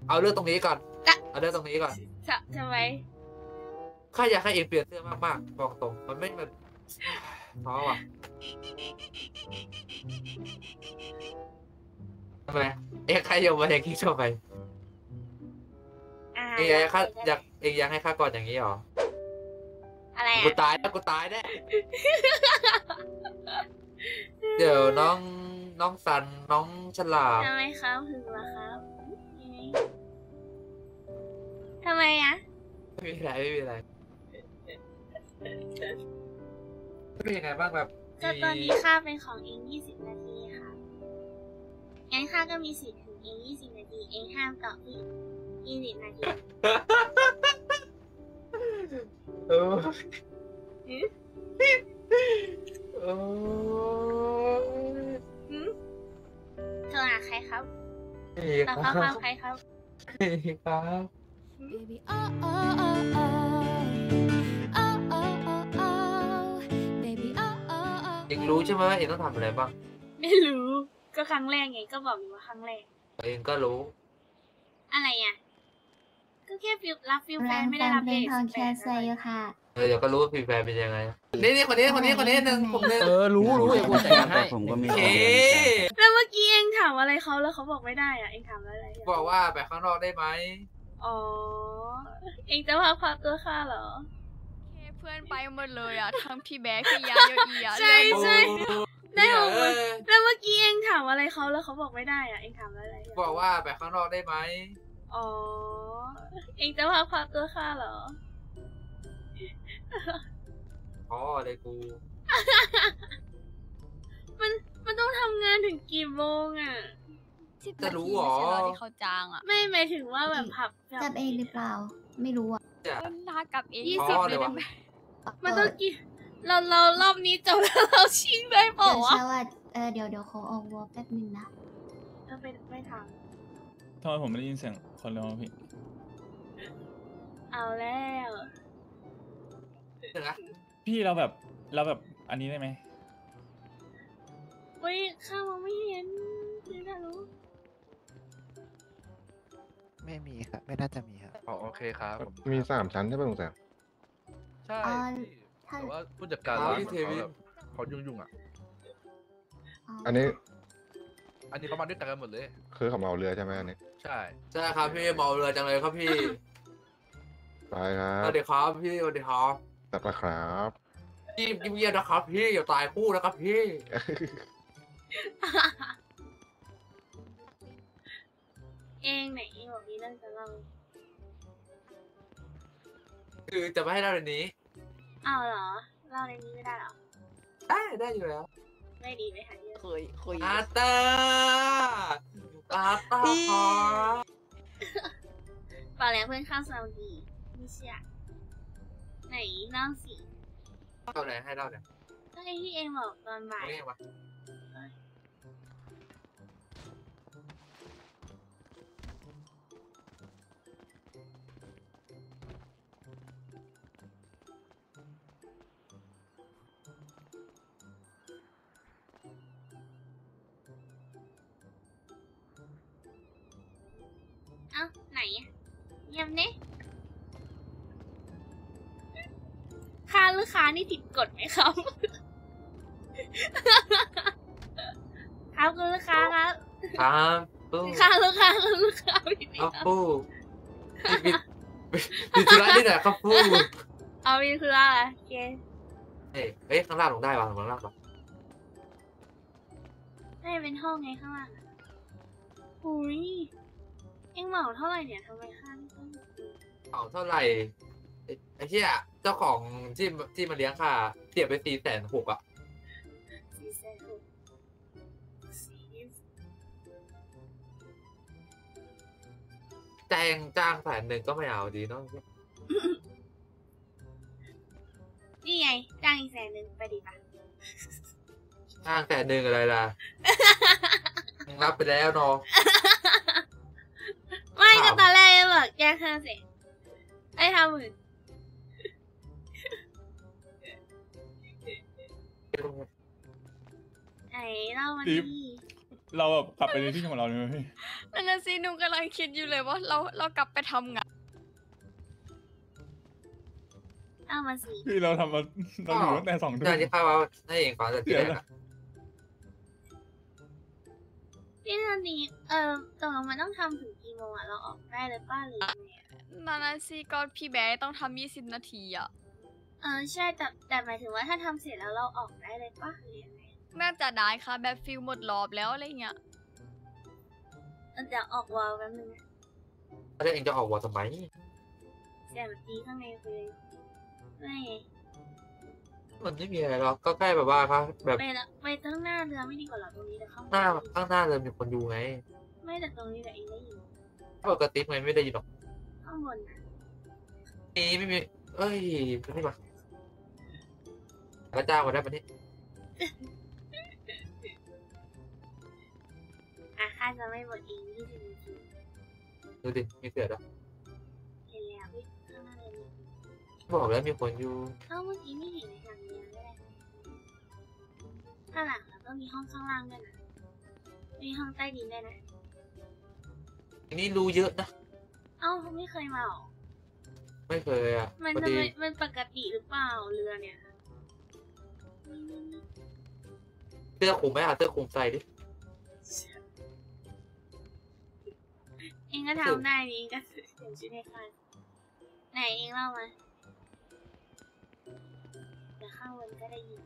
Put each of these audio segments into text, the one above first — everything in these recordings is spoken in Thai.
เอาเรื่องตรงนี้ก่อนอะเอาเรื่องตรงนี้ก่อนทำไมข้าอยากให้เองเปลี่ยนเสื้อมากๆบอกตรงมันไม่แบบท้อว่ะทำไมเองใครโยมมาเองคิดชอบไปเองอยากให้ข้าเองอยากให้ข้าก่อนอย่างนี้หรออะไรกูอ่ะตายแล้วกูตายแน่ เดี๋ยวน้องสันน้องฉลามทำไมครับถึงล่ะครับยังไงทำไมอ่ะไม่มีอะไรไม่มีอะไรเป็นยังไงบ้างแบบก็ตอนนี้ค่าเป็นของเอง20 นาทีค่ะงั้นค่าก็มีสิทธิ์ถึงเอง20 นาที เองห้ามต่ออีก20 นาทีเออเออโทรหาใครครับนี่ต่อคข้อรัความบใครครับนี่ครับ Baby, oh, oh, oh, oh. Oh, oh, oh, oh. Baby, oh, oh, oh. เองรู้ใช่ไหมว่าเองต้องทำอะไรบ้างไม่รู้ ก็ครั้งแรกไง ก็บอกอยู่ว่าครั้งแรกเองก็รู้อะไรอ่ะ ก็แค่รับฟิลแฟนไม่ได้รับเดททองแคสไซค่ะเดี๋ยวก็รู้ว่าฟีแฟร์เป็นยังไงนี่คนนี้หนึ่งผมหนึ่งรู้อย่าพูดแต่กันให้ผมก็มีโอเคแล้วเมื่อกี้เองถามอะไรเขาแล้วเขาบอกไม่ได้อ่ะ เองถามอะไรอ่ะบอกว่าไปข้างนอกได้ไหมอ๋อ เองจะพาพาตัวข้าเหรอเพื่อนไปหมดเลยอ่ะ ทั้งพี่แบ๊กพี่ยาโยอีอ่ะใช่แล้วใช่ ได้หมดเออแล้วเมื่อกี้เองถามอะไรเขาแล้วเขาบอกไม่ได้อ่ะ เองถามอะไรอ่ะบอกว่าไปข้างนอกได้ไหมอ๋อ เองจะพาตัวข้าเหรออ๋อเลยกูมันต้องทำงานถึงกี่โมงอ่ะ 10 จะรู้เหรอนาทีไม่ใช่เหรอที่เขาจ้างอ่ะไม่หมายถึงว่าแบบผับจับเองหรือเปล่า ไม่รู้อ่ะจะเออลากลับเองอ๋อ 20 เลเลย ยวะได้ไหมมันต้องกี่เรารอบนี้จบแล้วเราชิงได้เปล่าเดี๋ยววะเช้าอ่ะเดี๋ยวขอออกวอลแป๊บนึงนะไม่ททำไมผมไม่ได้ยินเสียงคนเลยวะพี่ำเอาแล้วเดี๋ยวนะพี่เราแบบอันนี้ได้ไหมเฮ้ยข้ามองไม่เห็นไม่น่ารู้ไม่มีครับไม่น่าจะมีครับอ๋อโอเคครับผมมี3 ชั้นใช่ป่ะลุงแซมใช่อ๋อพี่ถ้าแต่ว่าผู้จัดการร้านของเขาแบบเขายุ่งๆอ่ะอันนี้อันนี้เขามาด้วยกันหมดเลยคือเขามาเอาเรือใช่ไหมอันนี้ใช่ใช่ครับพี่เมาเรือจังเลยครับพี่ไปครัสบวัสดีครับพี่สวัสดีครับตัดปลาครับพี่เงียบๆนะครับพี่อย่าตายคู่นะครับพี่เองไหนเองบอกมีเรื่องจะเล่าคือจะไม่ให้เล่าเรื่องนี้อ้าวเหรอเล่าในนี้ไม่ได้เหรอได้อยู่แล้วไม่ดีไม่หาเยอะคุยอาเตอร์ครับเปล่าแล้วเพื่อนข้าวซาดีไม่เชื่อไหนเล่าสิเล่าไหนให้เล่าเนี่ยก็ไอที่เองบอกตอนบ่ายเอาเรียกมาเอ้าไหนอะเยี่ยมเน่ค่าลูกค้านี่ผิดกฎไหมครับ ครับคุณลูกค้าครับครับปูค่าลูกค้าผิดไหมครับครับปูปิดธุระนิดหน่อยครับปูเอามีคืออะไรโอเคเฮ้ยข้างล่างลงได้ป่ะข้างล่างป่ะได้เป็นห้องไงข้างล่างอะหุยเอ็งเหมาเท่าไหร่เนี่ยทำไมค่าไม่ต้องเอาเท่าไหร่ไอ้เหี้ยเจ้าของที่มาเลี้ยงค่ะเสียไป460,000อ่ะ จ้าง100,000ก็ไม่เอาดีเนาะนี่ไงจ้างอีก100,000ไปดีปะจ้าง100,000อะไรล่ะ รับไปแล้วเนาะไม่ก็ตอนแรกบอกแจ้ง500,000ไอ้50,000ไอ้เล่าวันนี้เราแบบกลับไปในที่ของเราเลยไหมพี่นั่นนะสิหนูกำลังคิดอยู่เลยว่าเรากลับไปทำงานเอามาสิพี่เราทำมาเราอยู่ตั้งแต่2 ทุ่น่าจะมเข้าว่าให้เองฟังแต่ทีแรกอะพี่นาทีตกลงมันต้องทำถึงกี่โมงอะเราออกได้เลยป้าหรือยังไงอะนั่นนะสิก็พี่แบ๊ต้องทำ20 นาทีอ่ะใช่แต่หมายถึงว่าถ้าทำเสร็จแล้วเราออกได้เลยป้าหรือยังไงน่าจะได้ค่ะแบบฟิลหมดรอบแล้วอะไรเงี้ยเดี๋ยวออกวอลแป๊บนึงนะแล้วเองจะออกวอทำไมเสียงตีข้างในคือไม่ไงมันไม่มีอะไรหรอกก็แค่แบบว่าครับแบบไปตั้งหน้าเรือไม่ดีกว่าหรอตรงนี้แต่ข้างหน้าข้างหน้าเลยมีคนดูไงไม่แต่ตรงนี้แต่เองได้ยินปกติไม่ได้ยินหรอกข้างบนนะนี่ไม่มีเอ้ยนี่มาแล้วจ้างมาได้ปะนี่ข้าจะไม่หมดเอง20 นาทีดูดิมีเสือแล้วเห็นแล้วพี่ข้างหน้าเลยมีบอกแล้วมีคนอยู่เมื่อกี้ไม่เห็นในทางเรือก็ได้ข้างหลังแล้วก็มีห้องข้างล่างด้วยนะมีห้องใต้ดินด้วยนะอันนี้รู้เยอะนะเขาไม่เคยมาหรอไม่เคยอ่ะมันพอทำดีไมมันปกติหรือเปล่าเรือเนี่ยเสื้อคลุมไหมอ่ะเสื้อคลุมใส่ดิเองก็ทำได้นี่เองก็เปลี่ยนชุดให้ข้าไหนเองเล่ามาเดี๋ยวข้างบนก็ได้ยิน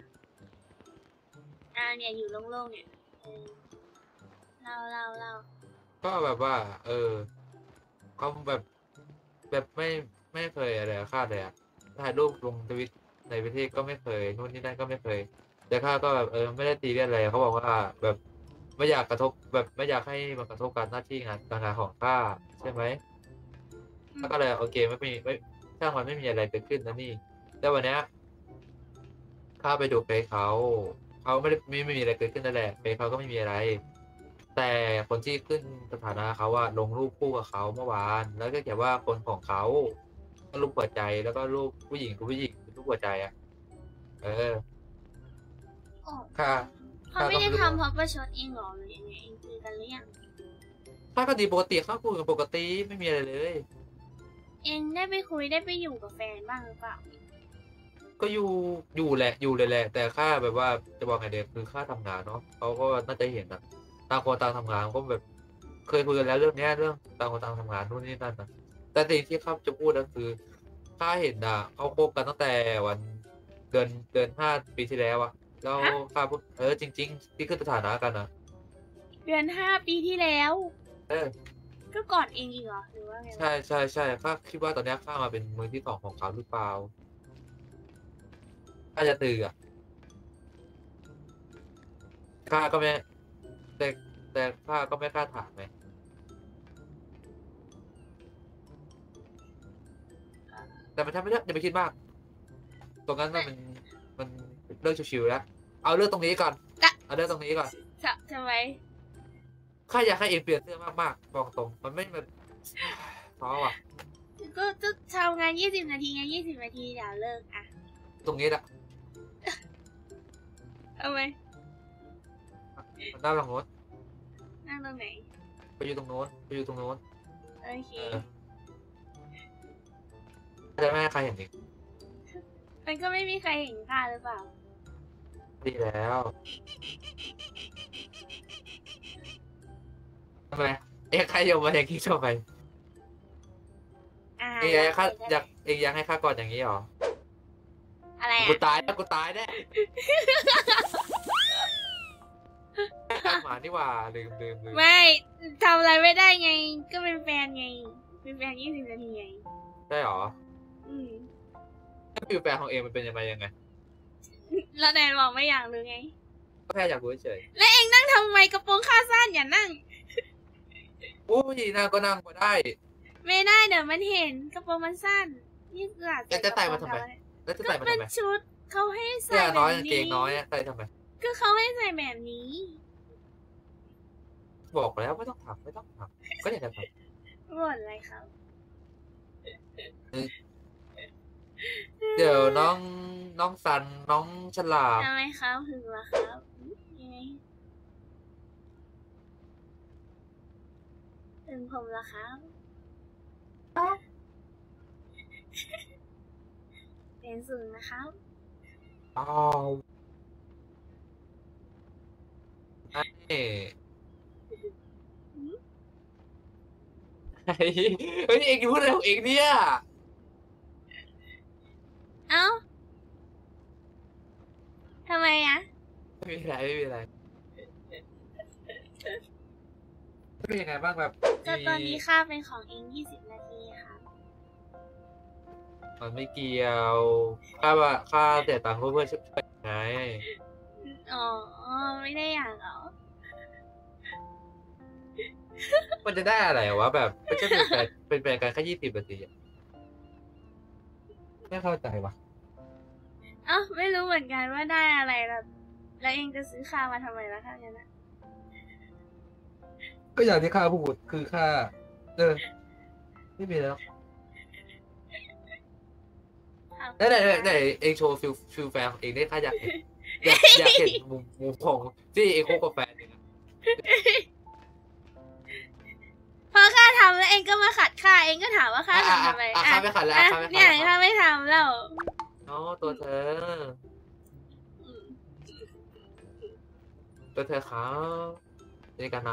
เนี่ยอยู่โล่งๆเนี่ยเล่าก็แบบว่า เขาแบบไม่เคยอะไรกับข้าเลยอ่ะถ่ายรูปลงทวิตในประเทศก็ไม่เคยนู่นนี่นั่นก็ไม่เคย แต่ข้าก็แบบไม่ได้ตีเรียนอะไรเขาบอกว่าแบบไม่อยากกระทบแบบไม่อยากให้มันกระทบการหน้าที่การงานของข้าใช่ไหมข้าก็เลยโอเคไม่ช่างมันไม่มีอะไรเกิดขึ้นนะนี่แต่วันเนี้ยข้าไปดูเฟซเขาไม่มีอะไรเกิดขึ้นนั่นแหละเฟซเขาก็ไม่มีอะไร แต่คนที่ขึ้นสถานะเขาว่าลงรูปคู่กับเขาเมื่อวานแล้วก็เขียนว่าคนของเขาก็รูปหัวใจแล้วก็รูปผู้หญิงเป็นรูปหัวใจอ่ะค่ะเขาไม่ได้ทำเพราะประชดเองหรอหรือยังไงเองคุยกันหรือยังถ้าก็ดีปกติเขาคุยกันปกติไม่มีอะไรเลยเองได้ไปคุยได้ไปอยู่กับแฟนบ้างหรือเปล่าก็อยู่แหละอยู่เลยแหละ แต่ค่าแบบว่าจะบอกไงเด็กคือค่าทำงานเนาะเขาก็น่าจะเห็นนะต่างคนต่างทำงานก็แบบเคยคุยกันแล้วเรื่องนี้เรื่องต่างคนต่างทำงานนู่นนี่นั่นนะแต่สิ่งที่เขาจะพูดก็คือค่าเห็นนะเขาคบกันตั้งแต่วันเดือน5 ปีที่แล้วอะแล้วค่าพูดจริง ๆ ที่ขึ้นสถานะกันนะเดือน5 ปีที่แล้วเออก็ก่อนเองอีกเหรอหรือว่าไงวะใช่ข้าคิดว่าตอนนี้ข้ามาเป็นมือที่ 2ของเขาหรือเปล่าข้าจะตื่นอ่ะข้าก็ไม่แต่ข้าก็ไม่กล้าถามไงแต่มันทำไม่ได้อย่าไปคิดมากตรงนั้นมันเรื่องชิวๆแล้วเอาเรื่องตรงนี้ก่อนเอาเรื่องตรงนี้ก่อนทำไมข้าอยากให้เองเปลี่ยนเสื้อมากๆบอกตรงมันไม่แบบท้อว่ะก็จะทำงาน20 นาทีไง20 นาทีเดี๋ยวเลิกอ่ะตรงนี้แหละทำไมมันน่ารังโน้นนั่งตรงไหนไปอยู่ตรงโน้นไปอยู่ตรงโน้นโอเคจะไม่ให้ใครเห็นอีกมันก็ไม่มีใครเห็นข้าหรือเปล่าดีแล้วทำไมใครโยมมาอย่างนี้ทำไมเองอยากให้ข้าก่อนอย่างนี้หรออะไรกูอ่ะตายแล้วกูตายแน่หมานี่หว่าลืมไม่ทำอะไรไม่ได้ไง ก็เป็นแฟนไง เป็นแฟน20 นาทีไงได้หรออืมถ้าฟิวแฟนของเองมันเป็นยังไงแล้วแนนบอกไม่อยากรู้ไงก็แค่อยากรู้เฉยแล้วเองนั่งทำไมกระโปรงขาสั้นอย่านั่งอุ้ยนั่งก็นั่งก็ได้ไม่ได้เดี๋ยวมันเห็นกระโปรงมันสั้น นี่คืออาจแล้วจะใส่มาทำไม แล้วจะก็ใส่มาเป็ทำนไมชุดเขาให้ใส่เสื้อแบน้อยบกางเกนี้งน้อยใส่ทำไมก็เขาให้ใส่แบบนี้บอกแล้วไม่ต้องทำก็อยากจะทบ่นอะไรครับำเดี๋ยวน้องสันน้องฉลามทำไมครับถึงล่ะครับยังไงถึงผมเหรอครับเป็นสูงนะครับอ้าวไอ้เฮ้ยเองพูดอะไรของเองเนี่ยเอ้าทำไมอะไม่มีอะไรไม่มีอะไรเป็นยังไงบ้างแบบก็ตอนนี้ค่าเป็นของเอง20 นาทีครับมันไม่เกี่ยวค่าเสียตังค์เพื่อช่วยไงอ๋อไม่ได้อย่างเหรอมันจะได้อะไรวะแบบไม่ใช่เป็นแฟนกันแค่20 นาทีอะไม่เข้าใจวะเอ้าไม่รู้เหมือนกันว่าได้อะไรแล้วเองจะซื้อค่ามาทำไมล่ะถ้างั้นนะก็อย่างที่ข้าพูดคือค่าไม่มีแล้วไหนเองโชว์ฟิลแฟนของเองได้ข้าอยากเห็นอยากเห็นมุมของที่เองคบกับแฟนเองอะพอข้าทำแล้วเองก็มาขัดข้าเองก็ถามว่าข้าทำทำไมข้าไม่ขัดแล้วอ่ะข้าไม่ขัดเนี่ยแล้วข้าไม่ทำแล้วอ๋อตัวเธอครับนี่กันนะ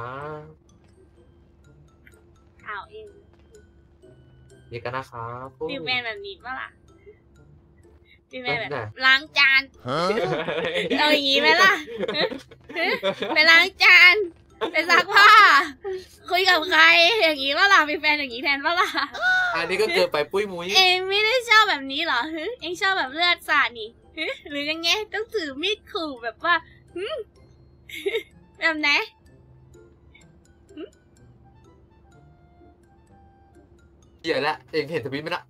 ข่าวเองนี่กันนะครับฟิลแมนแบบนี้ปะล่ะฟิลแมนแบบไหนล้างจานเอาอย่างงี้ไหมล่ะ ไปล้างจานไปซักผ้าคุยกับใครอย่างงี้ปะล่ะมีแฟนอย่างงี้แทนปะล่ะอันนี้ก็เกินไปปุ้ยมุ้ยเองไม่ได้ชอบแบบนี้เหรอฮึเองชอบแบบเลือดสาดนี่ฮึหรือยังไงต้องถือมีดขู่แบบว่าแบบไหนเหี้ยละเองเห็นทวิตไหมล่ะ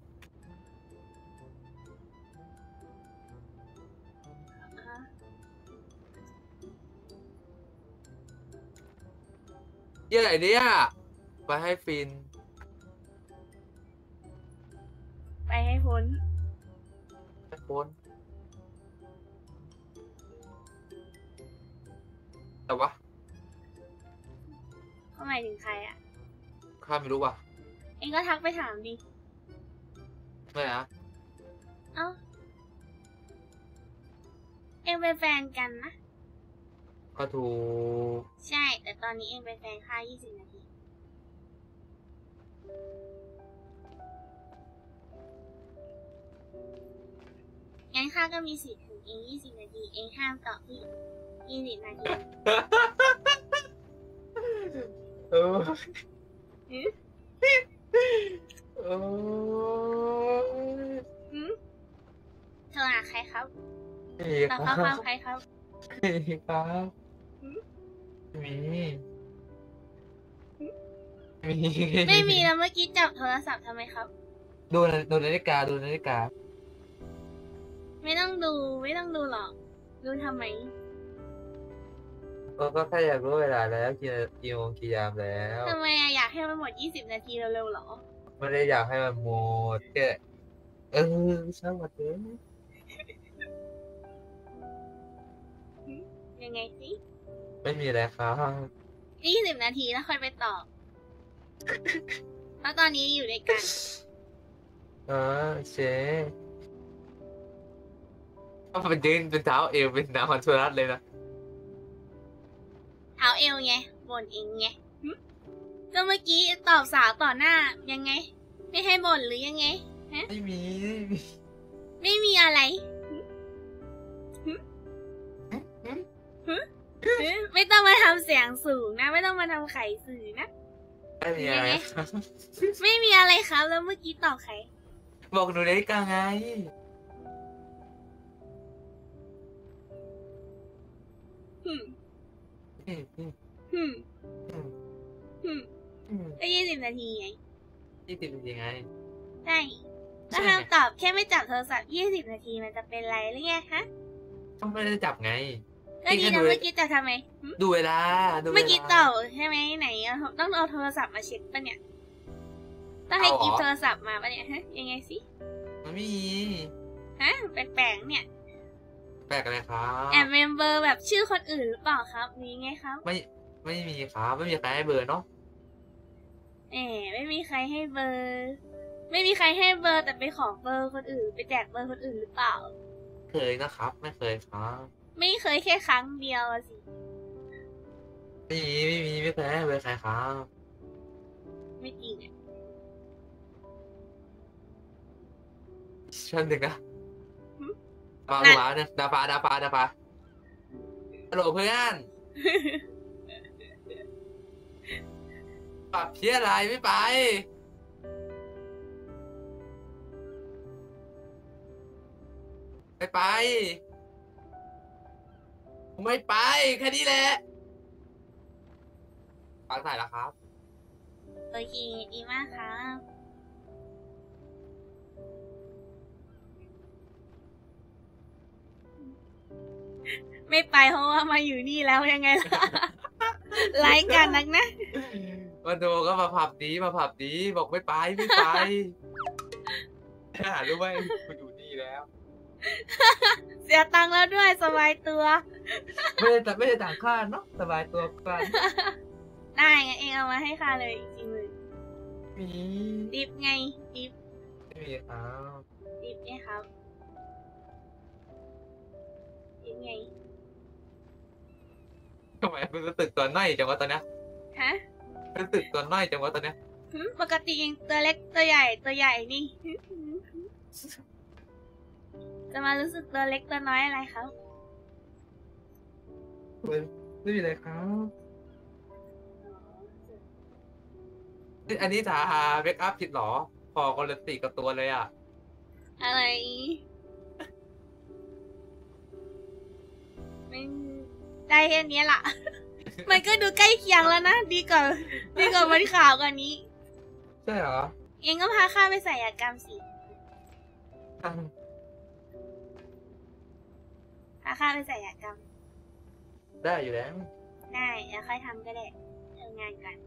เหี้ยอะไรเนี่ยไปให้ฟินไปให้พ้นไปพ้นแต่ว่าเขาหมายถึงใครอ่ะข้าไม่รู้ว่ะเองก็ทักไปถามดิไม่นะเอ้าเองเป็นแฟนกันนะก็ถูกใช่ แต่ตอนนี้เองเป็นแฟนค่า20 นาที งั้นข้าก็มีสิทธิ์ถึงเอง20 นาที เองห้ามต่อพี่20 นาทีเออเออโทรหาใครครับมีตอบคข้อครัวามบใครครับมีครับมีไม่มีแล้วเมื่อกี้จับโทรศัพท์ทำไมครับดูนาฬิกาดูนาฬิกาไม่ต้องดูหรอก ดูทำไมก็แค่อยากรู้เวลาแล้วกี่โมงกี่ยามแล้วทำไมอะอยากให้มันหมด20 นาทีเร็วๆหรอไม่ได้อยากให้มันหมดแค่ช่างมันเถอะยังไงสิไม่มีอะไรครับ 20 นาทีแล้วค่อยไปตอบ เพราะตอนนี้อยู่ด้วยกันเชมันยืนเป็นเท้าเอวเป็นนางฮอนชูรัสเลยนะเท้าเอวไงบ่นเองไงหึก็เมื่อกี้ตอบสาวต่อหน้ายังไง ไม่ให้บ่นหรือยังไงไม่มีไม่มีอะไรไม่ต้องมาทำเสียงสูงนะ ไม่ต้องมาทำไข่สื่อนะไม่มีอะไรครับไม่มีอะไรครับแล้วเมื่อกี้ตอบใครบอกหนูนาฬิกาไงหึอืมหึอืมหึอืมก็20 นาทีไง 20 ยังไงใช่ก็ห้ามตอบแค่ไม่จับโทรศัพท์20 นาทีมันจะเป็นไรหรือไงฮะก็ไม่ได้จับไงก็ดีนะเมื่อกี้จะทำไมหึดูเวลาดูเวลาเมื่อกี้ตอบใช่ไหมไหนต้องเอาโทรศัพท์มาเช็คปะเนี่ยต้องให้เอาเหรอกิฟโทรศัพท์มาปะเนี่ยฮะยังไงสิมันไม่มีฮะแปลกๆเนี่ยแปลกอะไรครับแอบเมมเบอร์แบบชื่อคนอื่นหรือเปล่าครับนี่ไงครับไม่มีครับไม่มีใครให้เบอร์เนาะไม่มีใครให้เบอร์ ไม่มีใครให้เบอร์แต่ไปขอเบอร์คนอื่นไปแจกเบอร์คนอื่นหรือเปล่าเคยนะครับ ไม่เคยครับไม่เคยแค่ครั้งเดียวอะสิไม่เคยให้เบอร์ใครครับไม่จริงอะชั้นหนึ่งนะหึมานั่นหัวเนี่ยดาฟ้าฮัลโหลเพื่อนปรับเพี้ยอะไรไม่ไป ไม่ไปไม่ไปแค่นี้แหละฟังสายแล้วครับโอเคดีมากครับ ไม่ไปเพราะว่ามาอยู่นี่แล้วยังไงล่ะ ไลฟ์กันนักนะมันโดก็มาผับนี้บอกไม่ไปรู้ไหมกูอยู่นี่แล้วเสียตังค์แล้วด้วยสบายตัวไม่ได้ต่างค่าเนาะสบายตัวกันได้งั้นเองเอามาให้ค่ะเลยจริงๆเลยมีดิฟไงดิฟไม่มีครับดิฟไงครับดิฟไงทำไมมันรู้สึกตัวน้อยจังวะตอนเนี้ยฮะรู้สึกตัวน้อยจังวะตอนเนี้ยปกติเองตัวเล็กตัวใหญ่นี่ จะมารู้สึกตัวเล็กตัวน้อยอะไรครับไม่มีอะไรครับอันนี้ทาเมคอัพผิดหรอพอคนละสีกับตัวเลยอ่ะอะไรไม่ได้แค่นี้ล่ะ มันก็ดูใกล้เคียงแล้วนะ ดีกว่ามันขาวกว่านี้ใช่เหรอเองก็พาข้าไปศัลยกรรมสิพาข้าไปศัลยกรรมได้อยู่แล้วได้แล้วค่อยทำก็ได้ทำงานกัน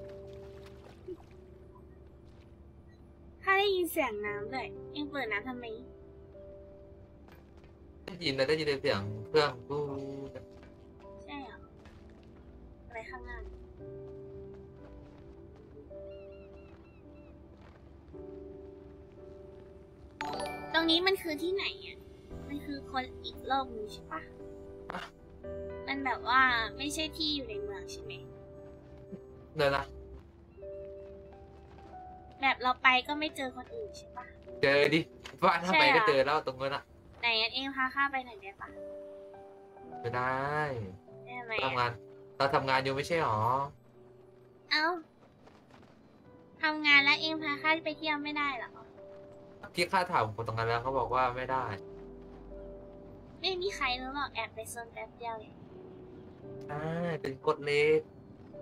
ข้าได้ยินเสียงน้ำด้วยเองเปิดน้ำทำไมได้ยินเสียงเครื่องกูใช่เหรออะไรข้างล่างตรงนี้มันคือที่ไหนอ่ะ มันคือคนอีกโลกนึงใช่ปะมันแบบว่าไม่ใช่ที่อยู่ในเมืองใช่ไหมเดี๋ยวนะแบบเราไปก็ไม่เจอคนอื่นใช่ปะเจอดิว่าถ้าใช่ไปอะก็เจอแล้วตรงนั้นอ่ะไหนงั้นเองพาข้าไปหน่อยได้ปะไม่ได้ได้ไหมทำงานเราทำงานอยู่ไม่ใช่หรอเอ้าทำงานแล้วเองพาข้าไปเที่ยวไม่ได้เหรอที่ข้าถามคนตรงนั้นแล้วเขาบอกว่าไม่ได้ไม่มีใครรู้หรอกแอบไปโซนแป๊บเดียวเองใช่เป็นกฎเล็ก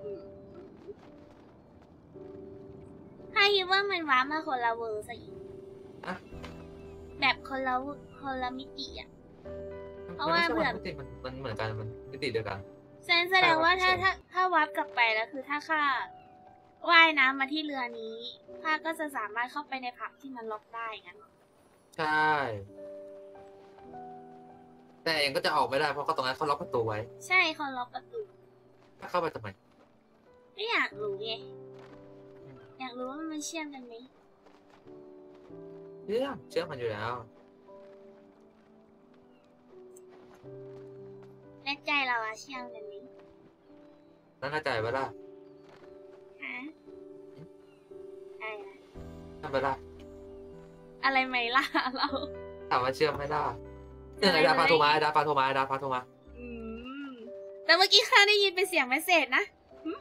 ถ้าคิดว่ามันว้ามาคนละเวอร์ซะอีกอะแบบคนละมิติอ่ะ เพราะว่ามันไม่เผื่ใช่อมิติมันเหมือนกันมันมิติเดียวกันแสดงว่าใช่ถ้าวับกลับไปแล้วคือถ้าข้าว่ายน้ำมาที่เรือนี้ข้าก็จะสามารถเข้าไปในผับที่มันล็อกได้งั้นเหรอใช่ แต่เองก็จะออกไม่ได้เพราะเขาตรงนั้นเขาล็อกประตูไว้ใช่เขาล็อกประตูถ้าเข้าไปทำไมไม่อยากรู้ไงอยากรู้ว่ามันเชื่อมกันไหมเชื่อมันอยู่แล้วแน่ใจเราอะเชื่อมกันไหมนั่นเข้าใจปะล่ะฮะอะไรนะนั่นปะล่ะอะไรไหมล่ะเราถามว่าเชื่อไม่ได้เนี่ยไอ้ดาพาโทรมาอืมแต่เมื่อกี้ข้าได้ยินเป็นเสียงเมสเซจนะ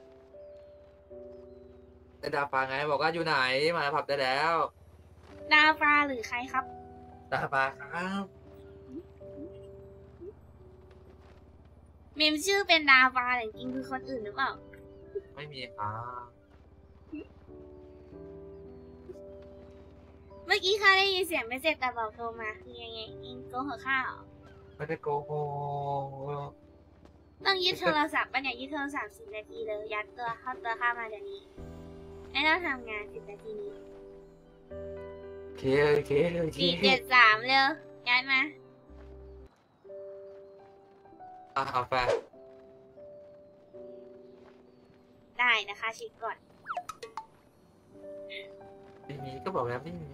ไอ้ดาพาไงบอกว่าอยู่ไหนมาผับได้แล้วดาฟาหรือใครครับดาพาครับเมมชื่อเป็นดาฟาแต่จริงๆคือคนอื่นหรือเปล่าไม่มีครับเมื่อกี้ข้าได้ยินเสียงเมสเซจแต่บอกโทรมาคือยังไงอิงโกหกข้าเหรอไม่ได้โกหกต้องยึดโทรศัพท์ปะเนี่ยยึดโทรศัพท์10 นาทีเลยยัดตัวเข้าตัวข้ามาเดี๋ยวนี้ไม่ต้องทำงาน10 นาทีนี้โอเค 473เร็วยัดมาเอาแฟนได้นะคะเช็คก่อนไม่มีก็บอกแล้วไม่มี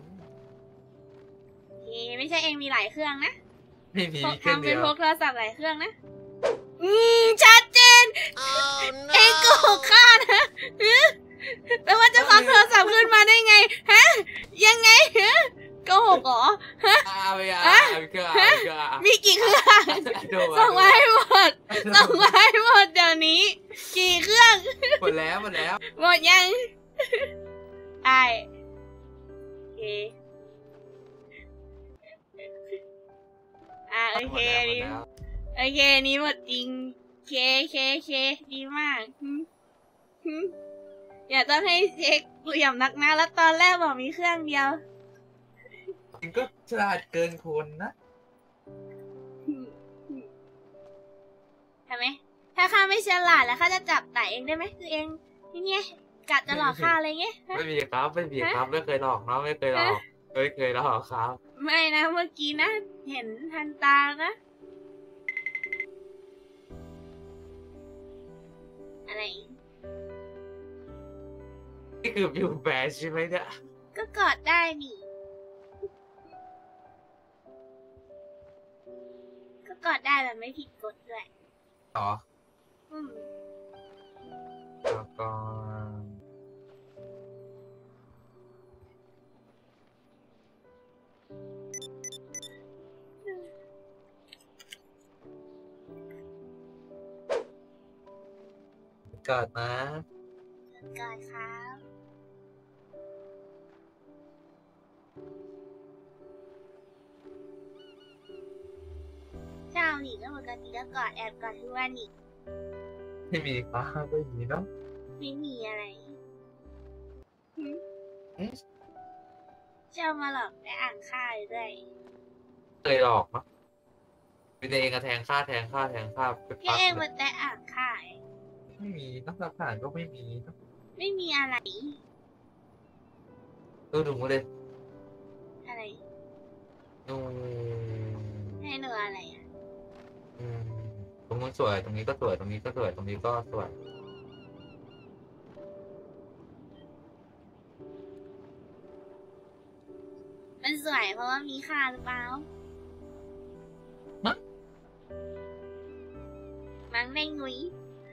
ไม่ใช่เองมีหลายเครื่องนะไม่มีพกเครื่องทำเดีเป็นยวพกโทรศัพท์หลายเครื่องนะชัดเจนเองโกหกข้านะแล้วว่าจะควักโทรศัพท์ขึ้นมาได้ไงฮะยังไงฮะโกหกเหรอไม่เอาเครื่องมีกี่เครื่องส่งมาให้หมดส่งมาให้หมดเดี๋ยวนี้ กี่เครื่องหมดแล้วหมดยังไอโอเคโอเคนี่โอเคนี้หมดจริงเคดีมากอย่าต้องให้เช็คเหลี่ยมนักนะแล้วตอนแรกบอกมีเครื่องเดียวจริงก็ฉลาดเกินคนนะใช่ไหมถ้าข้าไม่ฉลาดแล้วข้าจะจับไต่เองได้ไหมคือเองนี่ไงกัดจะหลอกข้าอะไรเงี้ยไม่มีครับไม่เคยหลอกเนาะไม่เคยหลอกครับไม่นะเมื่อกี้นะเห็นทันตานะอะไรนี่คือวิวแบชใช่ไหมเนี่ยก็กอดได้นี่ก็กอดได้แบบไม่ผิดกฎด้วยต่ออืมแล้วก็กอดนะกอดครับเจ้าหนิก็ปกติก็กอดแอบกอดทุกวันนี่ไม่มีครับไม่มีเนาะไม่มีอะไรหึเอ๊ะเจ้ามาหลอกและอ่างข้าอยู่ด้วยเคยหลอกเนาะมีแต่เองก็แทงค่าไปแค่ปั๊บเองเลมาย แต่อ่างข้าเองไม่มีนักหลักฐานก็ไม่มีเนอะไม่มีอะไรดูเลยอะไรดูให้หนูอะไรอ่ะตรงนู้นสวยตรงนี้ก็สวยตรงนี้ก็สวยตรงนี้ก็สวยมันสวยเพราะว่ามีค่าหรือเปล่ามั้งได้งุย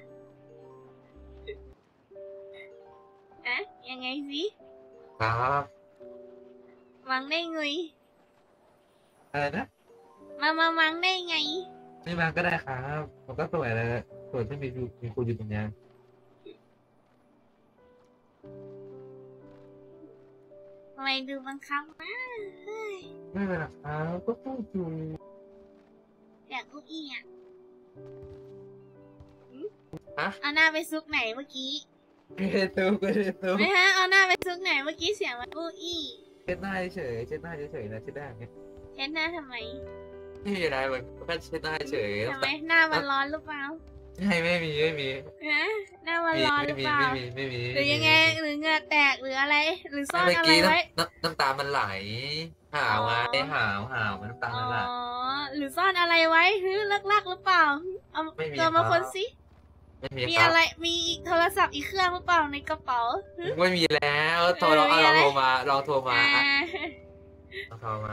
อะยังไงสิครับมั้งได้งุยอะไรนะมั้งได้ไงไม่มาก็ได้ครับมันก็สวยเลยสวยที่มีคุณอยู่ตรงนี้ทำไมดูบังคับนะเฮ้ยไม่เป็นไรครับก็ต้องอยู่อยากกุ๊กอี้อ่ะฮะเอาหน้าไปซุกไหนเมื่อกี้เกตูไม่ฮะเอาหน้าไปซุกไหนเมื่อกี้เสียงมันกุ๊กอี้เช็ดหน้าเฉยนะเช็ดได้ไงเช็ดหน้าทำไมไม่มีอะไรมันแค่เช็ดหน้าเฉยทำไมหน้ามันร้อนหรือเปล่าไม่มีฮะหน้ามันร้อนหรือเปล่าไม่มีหรือยังไงหรือเหงื่อแตกหรืออะไร หรือซ่อนเมื่ออะไรกี้ไว้น้ำตามันไหลหาวไงหาวมันน้ำตาอ๋มันไหลอหรือซ่อนอะไรไว้ฮึลักหรือเปล่าเอาไม่มีตัวมาครับค้นสิไม่มีมีครัอะบไรมีโทรศัพท์อีกเครื่องหรือเปล่าในกระเป๋าฮึไม่มีแล้วโทรเออมีอะไรลองโทรมาอ่าลองโทรมา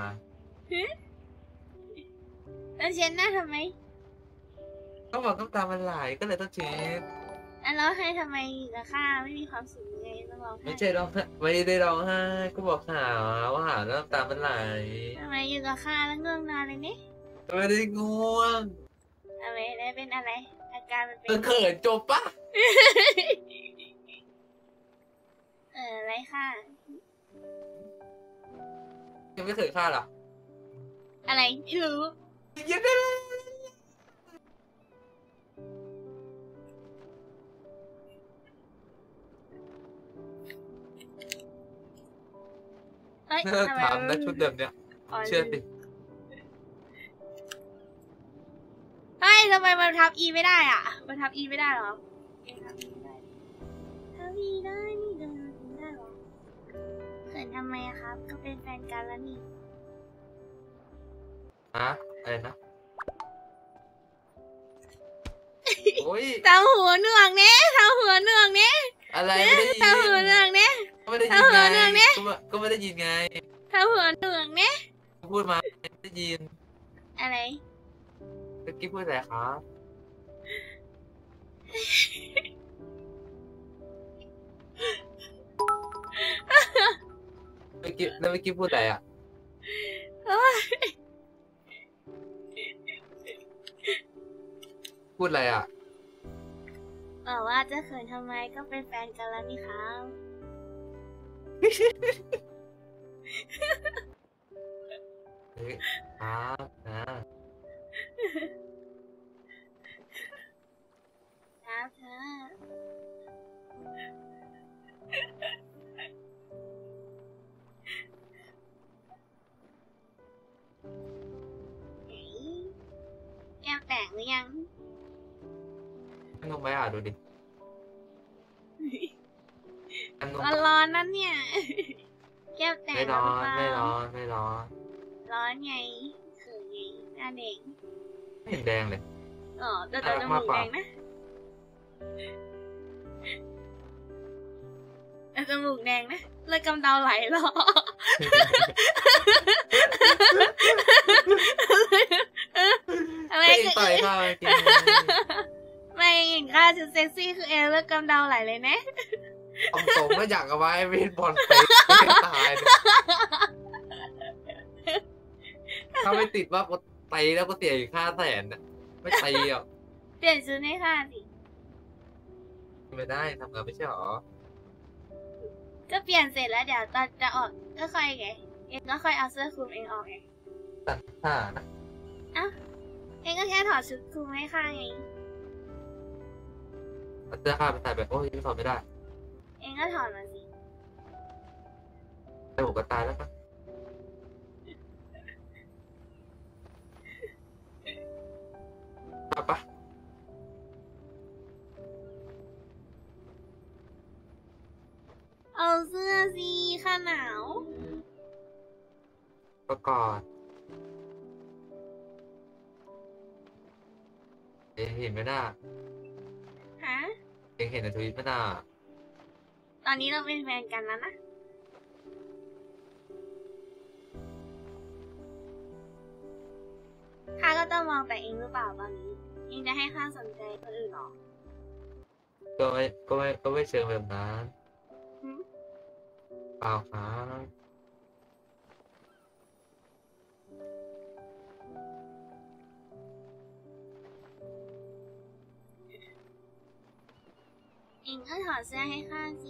แล้วเช็ดหน้าทำไมก็บอกน้ำตามันไหลก็เลยต้องเช็ดแล้วให้ทำไมกับข้าไม่มีความสุขไงต้องร้องไห้ไม่ใช่ร้องไห้ไม่ได้ร้องไห้ก็บอกหาวว่าหาวแล้วน้ำตามันไหลทำไมอยู่กับข้าแล้วง่วงนอนเลยเนี่ยไม่ได้ง่วงทำไมได้เป็นอะไร อาการมันเป็นเขินจบปะอะไรค่ะยังไม่เคยฆ่าหรออะไรไม่รู้ยังได้เอ้ยเลิกทำไมถามนะชุดเดิมเนี่ย เชื่อสิเฮ้ยทำไมมันทับอีไม่ได้อ่ะ มันทับอีไม่ได้เหรอทับอีไม่ได้ทับอีได้นี่เดินได้เหรอเขินทำไมอะครับ ก็เป็นแฟนกันแล้วนี่ฮะอะไรนะ โอ้ยทำหัวเหนืองเนี้ยทำหัวเหนืองเนี้ยอะไรไม่ได้ยินทำหัวเหนืองเนี้ยไม่ไม่ได้ยินไงเรื่องเนี้ยก็ไม่ได้ยินไงทำหัวเหนืองเนี่ยพูดมาไม่ได้ยินอะไรเมื่อกี้พูดอะไรครับเมื่อกี้พูดอะไรอ่ะพูดอะไรอ่ะบอกว่าจะเขินทำไมก็เป็นแฟนกันแล้วนี่ครับเฮ้ยครับนะครับเธอไหนแก้มแตกหรือยังลงไปอ่ะดูดิอันลงมันร้อนนั่นเนี่ย แก้มแตกไม่แล้ร้วอหรืนเปล่าไม่ร้อนไม่ร้อนร้อนไงเขินไงหน้าเด็กไม่เห็นแดงเลยอ๋อแต่น่ารัจกมูมากกกว่าแดงนะแต่จมูกแดงนะเลือดกำเดาไหลหรอ อะไรไม่คือต่อยข้าวกินไม่เห็นค่าชุดเซ็กซี่คือเอเลือดกำเดาไหลเลยนะผมตรงก็อยากเอาไว้เวทบอลไปไม่ตายเลยถ้าไม่ติดว่ากูตีแล้วก็เสียอีก500,000น่ะไม่ตีอ่ะเปลี่ยนชุดให้ค่ะสิไม่ได้ทำงานไม่ใช่หรอก็เปลี่ยนเสร็จแล้วเดี๋ยวตอนจะออกก็ค่อยไง เองก็ค่อยเอาเสื้อคลุมเองออกไงตัดผ้านะเองก็แค่ถอดชุดคลุมให้ค่ะไงเอาเสื้อผ้าไปใส่แบบโอ้ยถอดไม่ได้เองก็ถอดมาสิแต่ผมก็ตายแล้วมั้งปะเอาเสื้อสิค่ะหนาวก็กอดเองเห็นไหมน่าฮะเองเห็นในทวิตไหมน่าตอนนี้เราเป็นแฟนกันแล้วนะ ข้าก็ต้องมองแต่เองหรือเปล่าตอนนี้ เองจะให้ข้าสนใจคนอื่นหรอก็ไม่เชิงแบบนั้นหืมเปล่าครับเองก็ถอดเสื้อให้ข้าสิ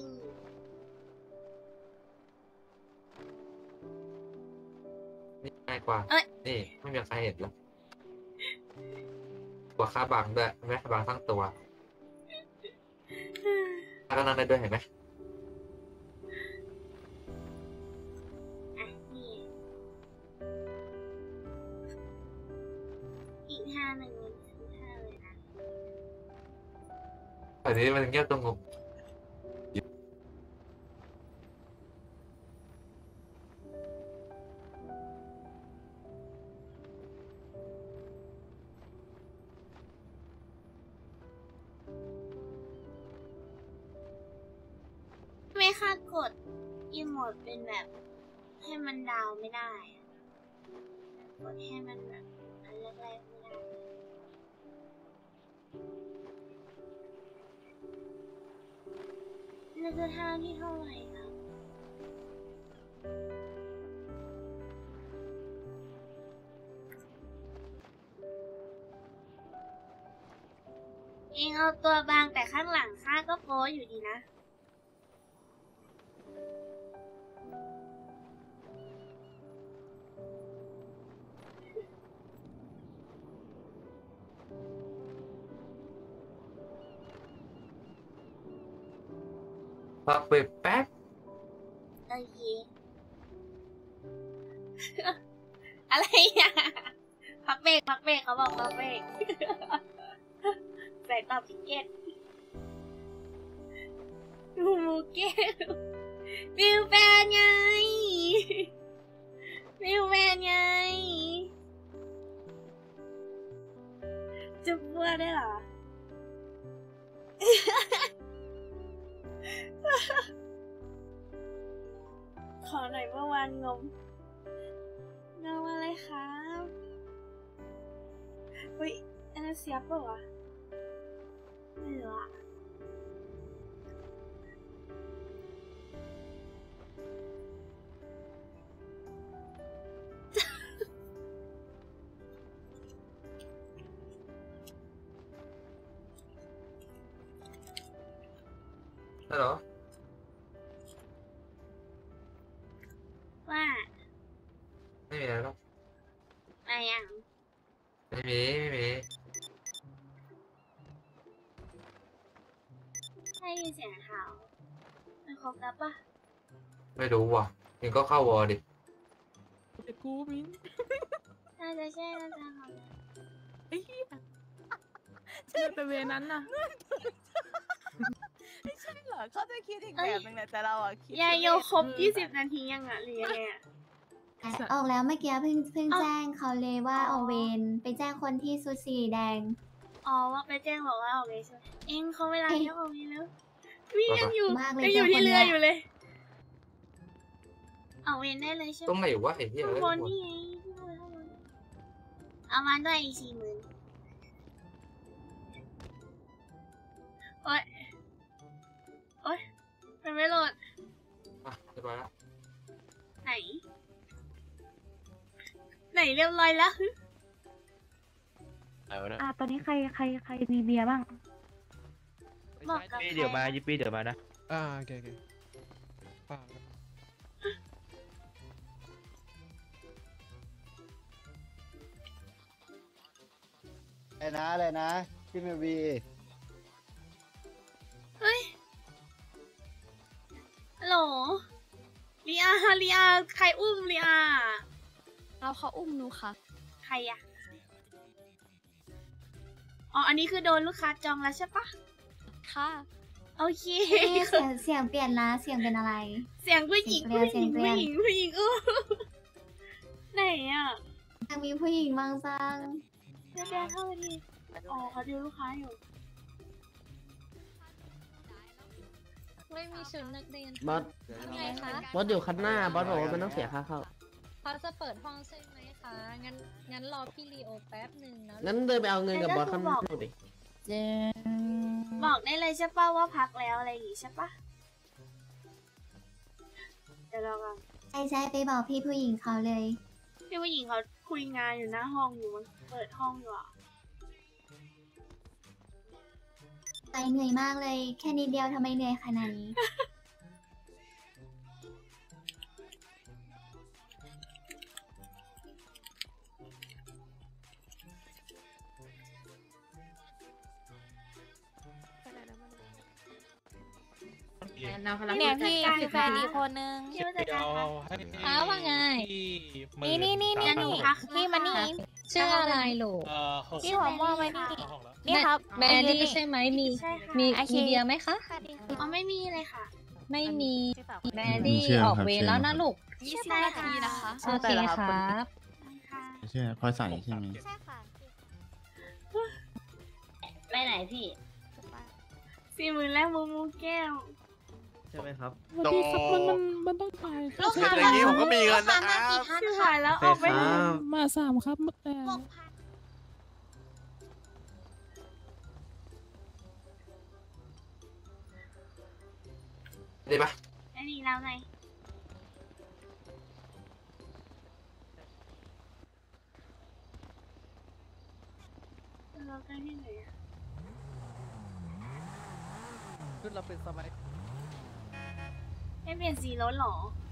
นี่ง่ายกว่าเอ้ยนี่ไม่มีใครเห็นหรอกกว่าค่าบังด้วยไม่ค่าบังทั้งตัวค่าก็นั่งได้ด้วยเห็นไหมอ่ะนี่อีกท่าหนึ่งมันคือท่าเลยนะอันนี้มันเงียบสงบไม่คาดกดอีโมดเป็นแบบให้มันดาวไม่ได้อะกดให้มันแบบอันแรกๆไม่ได้นี่คือท่าที่เท่าไหร่ครับเองเอาตัวบางแต่ข้างหลังข้าก็โป๊อยู่ดีนะพักไปแป๊บโอเค อะไรอ่ะพักเบรกเขาบอกพักเบรก ใส่ตอบพิเกตมูเกตวิวแฟนไง วิวแฟนไง จะพูดได้เหรอมื่อวานงมอะไรครับเฮ้ยอันนั้นเสียเปล่าวะไม่รู้อะฮัลโหลว่าไม่มีอะไรหรอกอะไรอย่างไม่มีได้ยินเสียงเท้าไม่ครบแล้วปะไม่รู้ว่ะเองก็เข้าวอดิจะกูมิ้นน่าจะใช่น่าจะครบเชื่อแต่เวนั้นน่ะใช่เหรอเขาจะคิดอีกแบบนึงแหละแต่เราอ่ะคิดยายโยครบ20 นาทียังอ่ะหรือยังไงอะออกแล้วเมื่อกี้เพิ่งแจ้งเขาเลยว่าออกเวรไปแจ้งคนที่ชุดสีแดงอ๋อว่าไปแจ้งบอกว่าออกเลยใช่ไหมเองเขาเวลาเที่ยวออกเลยแล้วพี่ยังอยู่มากเลยยังอยู่ที่เจ้าคนเรือเนี้ยอยู่เลยออกเวรได้เลยใช่ไหมตรงไหนวะไอ้เหี้ยข้างเอ้ยบนนี่ไงเอามาด้วยอีก40,000โอ๊ยมันไม่โหลดอ่ะเรียบร้อยแล้วไหนเรียบร้อยแล้วตอนนี้ใครมีเบียร์บ้างบอกกับเดี๋ยวมายิปปี้เดี๋ยวมานะโอเคป่าอะไรนะพี่เมวีเฮ้ยฮัลโหลลีอาใครอุ้มลีอาเราเขาอุ้มหนูค่ะใครอะอ๋ออันนี้คือโดนลูกค้าจองแล้วใช่ปะค่ะโอเคเสียงเปลี่ยนนะเสียงเป็นอะไรเสียงผู้หญิงเสียงเปลี่ยนอู้ไหนอ่ะอยากมีผู้หญิงบ้างจังแม่เข้ามาดิอ๋อเขาดูลูกค้าอยู่ไม่มีชุดนักเรียนบอสไงคะบอสอยู่คันหน้าบอสบอกว่ามันต้องเสียค่าเข้าเขาจะเปิดห้องใช่ไหมคะ งั้นรอพี่ลีโอแป๊บหนึ่งนะงั้นเดินไปเอาเงินกับบอสข้างนอกดิบอกได้เลยใช่ปะว่าพักแล้วอะไรอย่างงี้ใช่ปะเดี๋ยวเราก่อนใช่ไปบอกพี่ผู้หญิงเขาเลยพี่ผู้หญิงเขาคุยงานอยู่หน้าห้องอยู่มันเปิดห้องอยู่อ่ะไปเหนื่อยมากเลย แค่นิดเดียวทำไมเหนื่อยขนาดนี้เนี่ยพี่แฟนอีกคนนึงพี่ว่าจะการพักว่าไง นี่งั้นหนูพักพี่มานี่ชื่ออะไรลูกพี่หอมว่าไว้นี่ นี่ครับแบรนดี้ใช่ไหมมีใช่ค่ะมีเบียร์ไหมคะอ๋อไม่มีเลยค่ะไม่มีแบรนดี้ออกเวรแล้วนะลูก 20 นาทีนะคะโอเคครับค่ะใช่พลอยใส่ใช่ไหมใช่ค่ะไปไหนพี่40,000แรกมูแก้วใช่ไหมครับโดมันต้องไปลูกค้าอย่างนี้ผมก็มีเงินนะครับชื่อหายแล้วออกไปมา3ครับได้ปะอันนี้แล้วไงเรากันที่ไหนอะชุดเราเป็นสมัยให้เปลี่ยนสีรถเหรอ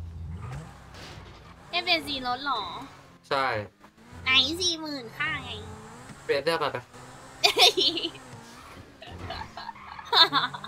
ให้เปลี่ยนสีรถเหรอใช่ไหน40,000ค่าไงเปลี่ยนเสื้อไป